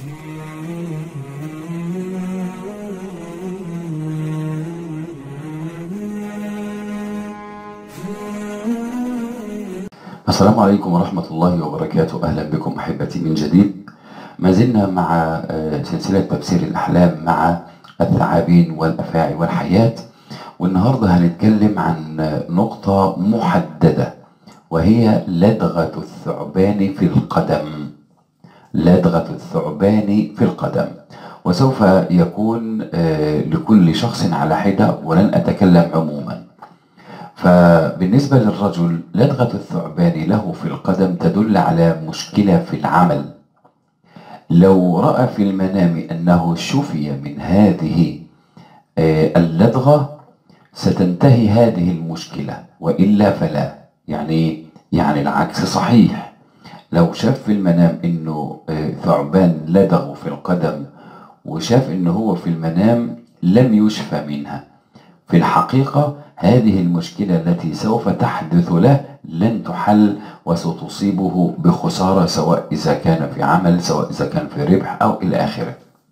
السلام عليكم ورحمة الله وبركاته. أهلا بكم أحبتي من جديد. ما زلنا مع سلسلة تفسير الأحلام مع الثعابين والأفاعي والحياة، والنهاردة هنتكلم عن نقطة محددة وهي لدغة الثعبان في القدم. لدغة الثعبان في القدم، وسوف يكون لكل شخص على حدة ولن أتكلم عموما. فبالنسبة للرجل لدغة الثعبان له في القدم تدل على مشكلة في العمل. لو رأى في المنام أنه شفي من هذه اللدغة ستنتهي هذه المشكلة، وإلا فلا. يعني العكس صحيح. لو شاف في المنام أنه ثعبان لدغه في القدم وشاف أنه هو في المنام لم يشفى منها، في الحقيقة هذه المشكلة التي سوف تحدث له لن تحل وستصيبه بخسارة، سواء إذا كان في عمل، سواء إذا كان في ربح أو إلى آخره.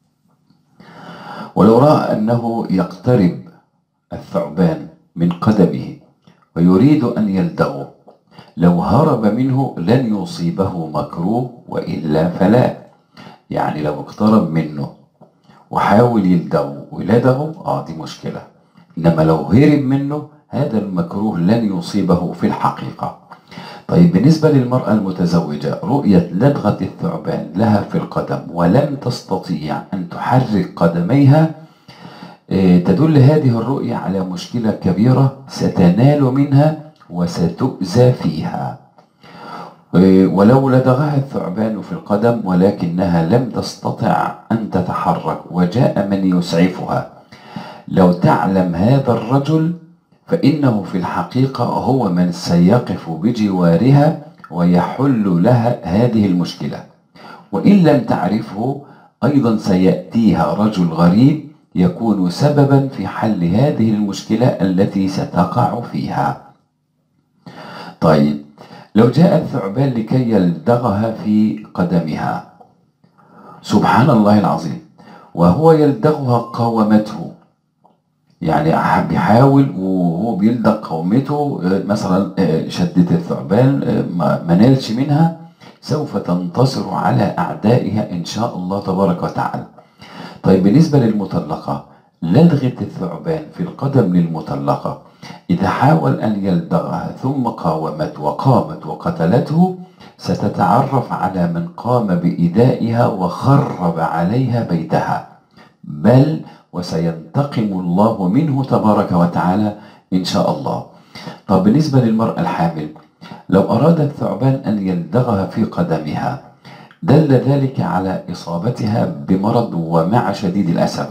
ولو رأى أنه يقترب الثعبان من قدمه ويريد أن يلدغه، لو هرب منه لن يصيبه مكروه، وإلا فلا. يعني لو اقترب منه وحاول يلدغه ولدغه دي مشكلة، إنما لو هرب منه هذا المكروه لن يصيبه في الحقيقة. طيب بالنسبة للمرأة المتزوجة، رؤية لدغة الثعبان لها في القدم ولم تستطيع أن تحرك قدميها تدل هذه الرؤية على مشكلة كبيرة ستنال منها وستؤذى فيها. ولو لدغها الثعبان في القدم ولكنها لم تستطع أن تتحرك وجاء من يسعفها، لو تعلم هذا الرجل فإنه في الحقيقة هو من سيقف بجوارها ويحل لها هذه المشكلة. وإن لم تعرفه أيضا سيأتيها رجل غريب يكون سببا في حل هذه المشكلة التي ستقع فيها. طيب لو جاء الثعبان لكي يلدغها في قدمها، سبحان الله العظيم، وهو يلدغها قاومته. يعني بيحاول وهو بيلدغ قومته، مثلا شدت الثعبان ما نالش منها، سوف تنتصر على أعدائها إن شاء الله تبارك وتعالى. طيب بالنسبة للمطلقة، لدغة الثعبان في القدم للمطلقة إذا حاول أن يلدغها ثم قاومت وقامت وقتلته، ستتعرف على من قام بإيذائها وخرب عليها بيتها، بل وسينتقم الله منه تبارك وتعالى إن شاء الله. طب بالنسبة للمرأة الحامل، لو أراد الثعبان أن يلدغها في قدمها دل ذلك على إصابتها بمرض ومع شديد الأسف،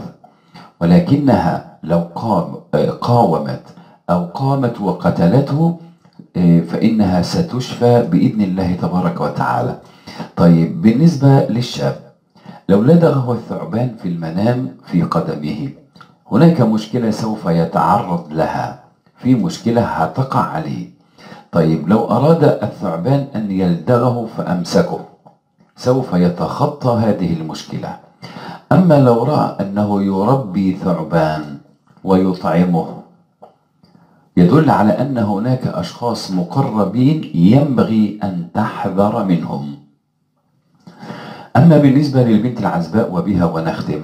ولكنها لو قاومت أو قامت وقتلته فإنها ستشفى بإذن الله تبارك وتعالى. طيب بالنسبة للشاب، لو لدغه الثعبان في المنام في قدمه، هناك مشكلة سوف يتعرض لها، في مشكلة هتقع عليه. طيب لو أراد الثعبان أن يلدغه فأمسكه، سوف يتخطى هذه المشكلة. أما لو رأى أنه يربي ثعبان ويطعمه، يدل على أن هناك أشخاص مقربين ينبغي أن تحذر منهم. أما بالنسبة للبنت العزباء وبها ونختم،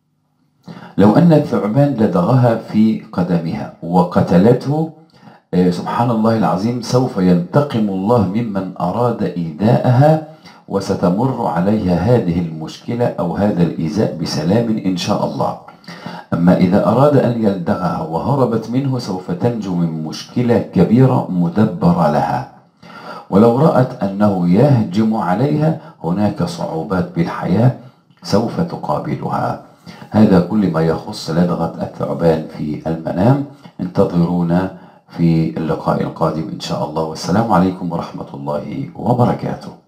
لو أن الثعبان لدغها في قدمها وقتلته، سبحان الله العظيم، سوف ينتقم الله ممن أراد إيذاءها، وستمر عليها هذه المشكلة أو هذا الإيذاء بسلام إن شاء الله. أما إذا أراد أن يلدغها وهربت منه سوف تنجو من مشكلة كبيرة مدبرة لها. ولو رأت أنه يهجم عليها، هناك صعوبات بالحياة سوف تقابلها. هذا كل ما يخص لدغة الثعبان في المنام. انتظرونا في اللقاء القادم إن شاء الله، والسلام عليكم ورحمة الله وبركاته.